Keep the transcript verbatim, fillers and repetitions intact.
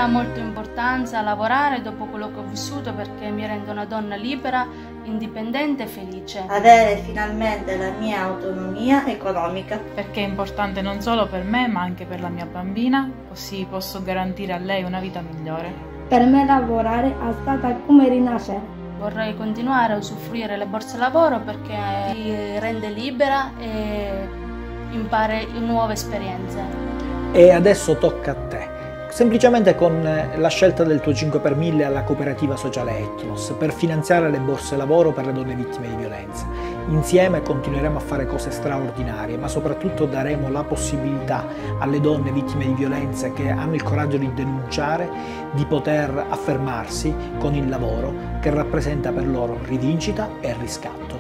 dà molta importanza a lavorare dopo quello che ho vissuto, perché mi rende una donna libera, indipendente e felice. Avere finalmente la mia autonomia economica. Perché è importante non solo per me ma anche per la mia bambina, così posso garantire a lei una vita migliore. Per me lavorare è stata come rinascere. Vorrei continuare a usufruire delle borse lavoro perché ti rende libera e impari nuove esperienze. E adesso tocca a te. Semplicemente con la scelta del tuo cinque per mille alla cooperativa sociale Etnos per finanziare le borse lavoro per le donne vittime di violenza. Insieme continueremo a fare cose straordinarie, ma soprattutto daremo la possibilità alle donne vittime di violenza che hanno il coraggio di denunciare di poter affermarsi con il lavoro che rappresenta per loro rivincita e riscatto.